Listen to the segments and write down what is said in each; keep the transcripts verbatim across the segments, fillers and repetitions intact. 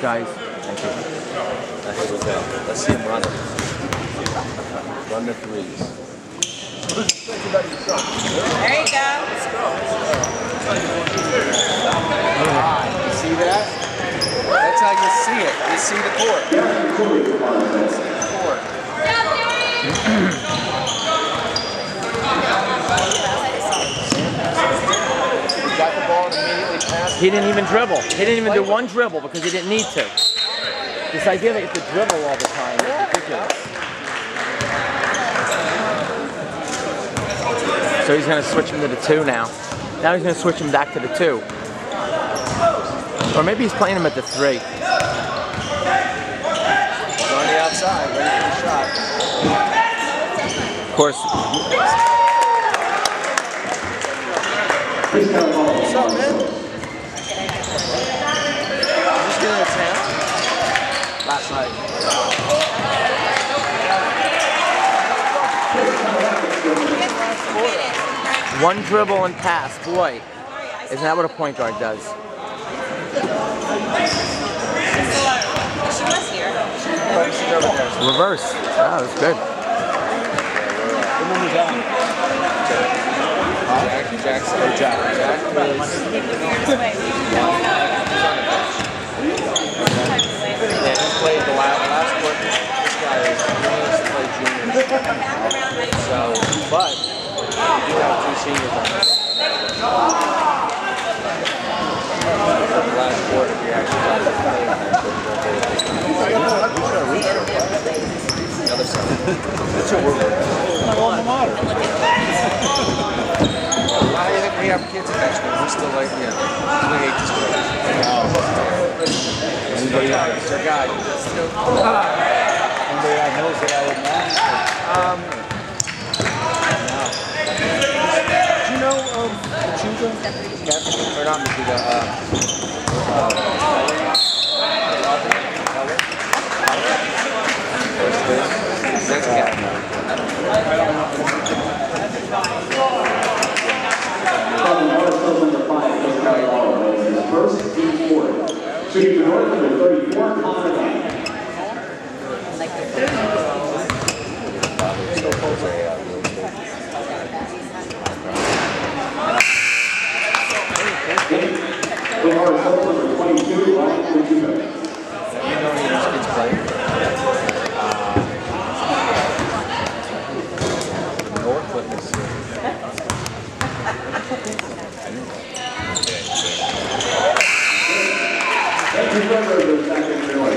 guys. Thank you. Now here we go. Let's see him run it. Run the threes. There you go. You see that? That's how you see it. You see the court. You see the court. He got the ball and immediately passed. He didn't even dribble. He didn't even do one dribble because he didn't need to. This idea that you have to dribble all the time is ridiculous. So he's going to switch him to the two now. Now he's going to switch him back to the two. Or maybe he's playing him at the three. He's on the outside, ready for the shot. Of course. What's up, man? Just getting a town last night. One dribble and pass. Boy, isn't that what a point guard does? She was here. Reverse. That was good. Jack, Jackson, or Jack. Jack is yeah, he played the last, last court. This guy is he needs to play juniors. So, but we do have two seniors on this. The last court, if you actually got to play the other side. That's what we're Why do you think we have kids in that school? We're still like, yeah, we hate this place. Anybody else? It's our guy. Anybody that knows that I would know? Um, Do you know um, Machuga? Captain, or not Machuga, uh, uh, that's Captain. First team forward. Shooting for North number thirty-four, Connor Lang. With our result number twenty-two, Ryan Machuga. You know who these kids play? Uh, North Witness. Thank you for the second joy.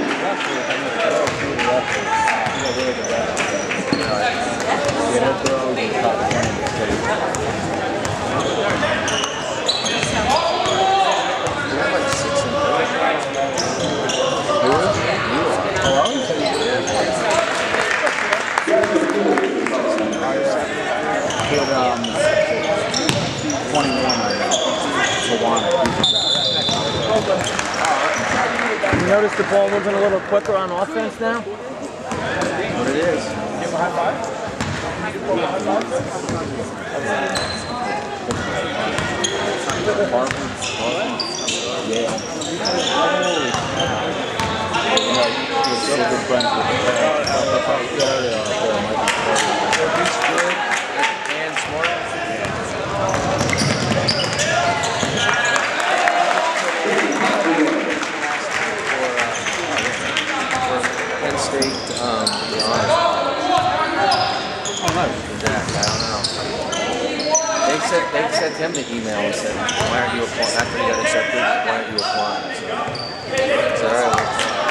You notice the ball moving a little quicker on offense now? What it is. Give him a high five. Yeah. He's good and smart. Penn State, um, to be honest. Oh, nice. Jack, I don't know. They said they sent him the email and said, "Why aren't you applying?" After he got accepted, why aren't you applying? So, I said, "All right."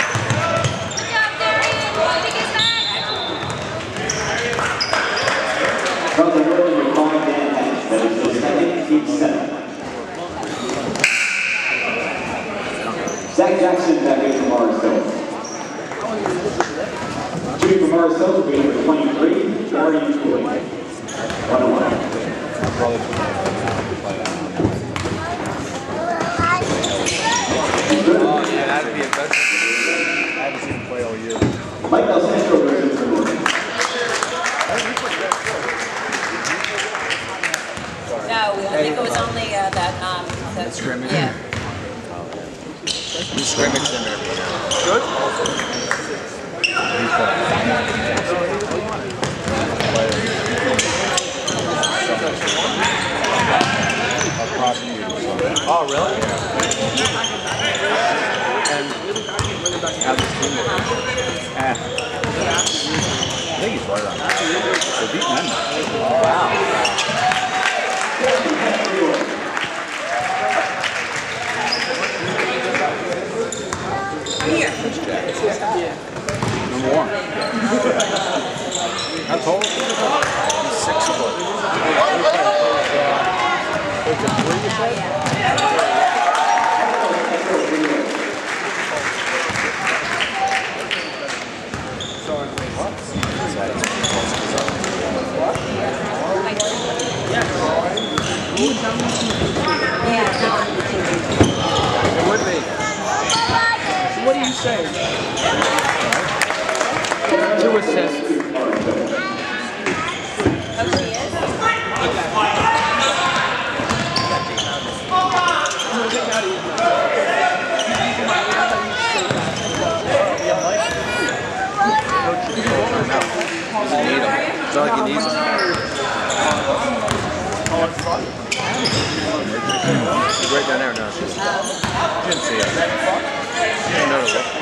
From the building of Colin Dan Hatch, that is the second team seven. Zach Jackson back in from Morris Hills. Shooting from Morris Hills will be number twenty-three, Mario Cooley. One and one. Oh, yeah, that'd be a good. I haven't seen him play all year. Mike Del Centro versus the North. No, I think it was only uh, that, um, that, Scrimmage? yeah. We scrimmaged him every year. Good? Oh, really? And how this team is? Ah. I think he's right on. They're beating them. Wow. Here. Number one. How tall? He's six foot. Is it three, you said? It would be. What do you say? Two assists. Doesn't need him. It's not like he needs him. He's right down there now. You didn't see it. You didn't notice it.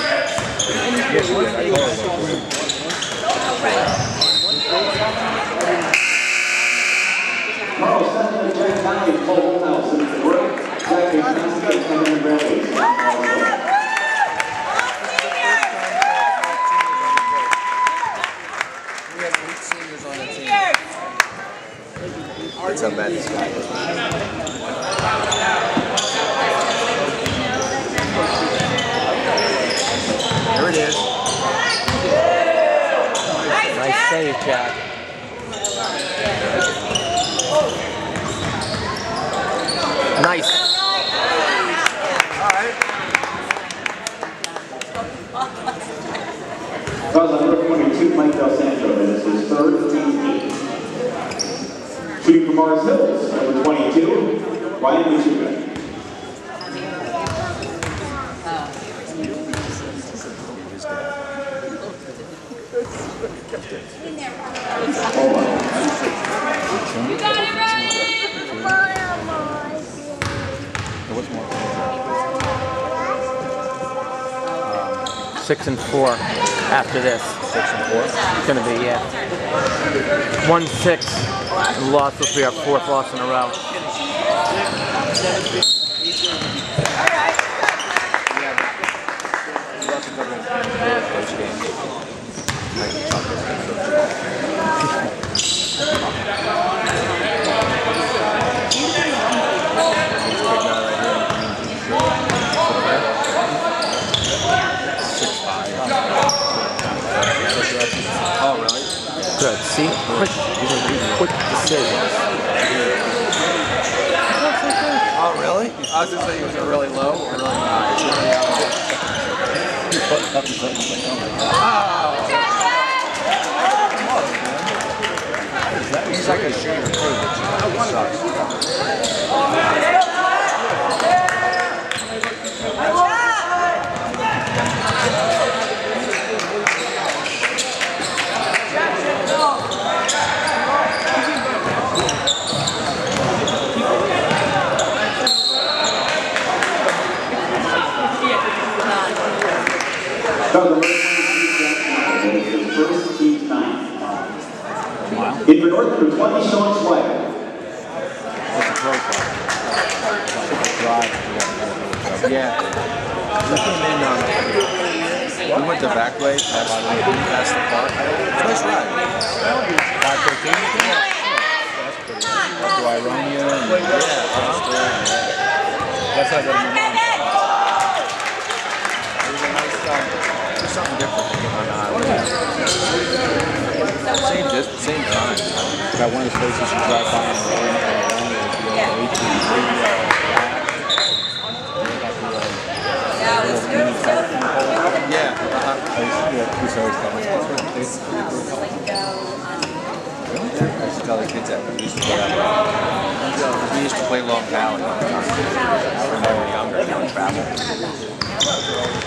Carl Sutton and Jack County, Cole Nelson, Brooke, Jack County, and Bradley. We have eight seniors on the team. That's how bad this guy is. There it is. Nice save, Jack. Nice. Cause number twenty-two, Mike Del Santo, that is his third team eight. Shooting for Mars Hills, number twenty-two, Ryan Michigan. You got it ready! What's more? Six and four after this. Six and four? It's gonna be, yeah. One six. Loss will be our fourth loss in a row. Oh, really? Good. See? Quick, quick decisions. Oh, really? I was just saying he was really low or really high. He's like a shooter too, which sucks. First team's nine. In for North, number twenty, Sean Swagger. What's the profile? Drive. Yeah. We came in on, we went the back way, past, past the park. Nice ride. five fifteen? Do I run you? And Yeah, uh-huh. that's how I got in my mind. It was a nice, um, just something different on the island. Same dis same time. Got one of those places you drive by and roll in and around with the eighteen three. Yeah. Uh-huh. I used to, yeah, we used to always tell myself, there? I used to tell the kids that. We used to play that. We used to play Long Valley all the time. When they were younger, you know, travel.